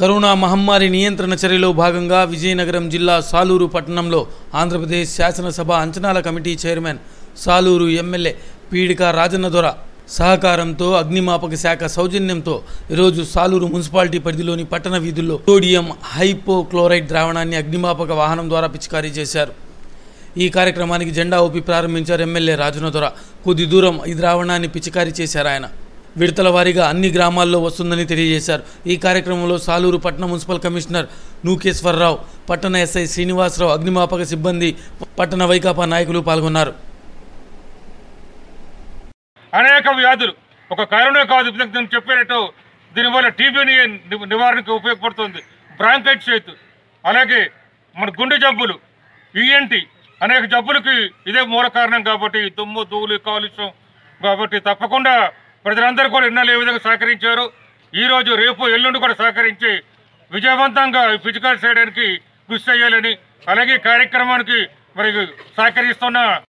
Corona మహమ్మారి నియంత్రణ చర్యలో భాగంగా విజయనగరం జిల్లా సాలూరు పట్టణంలో ఆంధ్రప్రదేశ్ శాసనసభ అంచనాల committee chairman Saluru MLA Peedika Rajanna Dora సహకారంతో అగ్నిమాపక శాఖ సౌజన్యంతో ఈరోజు సాలూరు మున్సిపాలిటీ పరిధిలోని పట్టణ వీధుల్లో సోడియం హైపోక్లోరైడ్ ద్రావణాన్ని అగ్నిమాపక వాహనం ద్వారా పిచికారీ చేశారు। ఈ కార్యక్రమానికి జెండా ఊపి ప్రారంభించారు ఎమ్మెల్యే రాజన్న దొర। కొద్ది దూరం ఈ ద్రావణాన్ని పిచికారీ చేశారు ఆయన। విడతల వారీగా అన్ని గ్రామాల్లో వస్తుందని తెలియజేశారు। ఈ కార్యక్రమంలో సాలూరు పట్టణ మున్సిపల్ కమిషనర్ నూకేశ్వరరావు, పట్టణ ఎస్ఐ శ్రీనివాసరావు, అగ్నిమాపక సిబ్బంది, పట్టణ వైకాపా నాయకులు పాల్గొన్నారు। అనేక వ్యాధులు ఒక కరోనా కాదు చెప్పినట్టు దీనివల్ల టీబీని నివారణకు ఉపయోగపడుతుంది। బ్రాంకైటిస్, అలాగే మన గుండె జబ్బులు, ఈఎన్టీ అనేక జబ్బులకి ఇదే మూల కారణం కాబట్టి దుమ్ము ధూళి కాలుష్యం కాబట్టి తప్పకుండా ప్రజలందరూ కూడా ఇన్నాళ్ళు ఏ విధంగా సహకరించారు, ఈరోజు రేపు ఎల్లుండి కూడా సహకరించి విజయవంతంగా పిచికారీ చేయడానికి కృషి చేయాలని, అలాగే కార్యక్రమానికి మరి సహకరిస్తున్న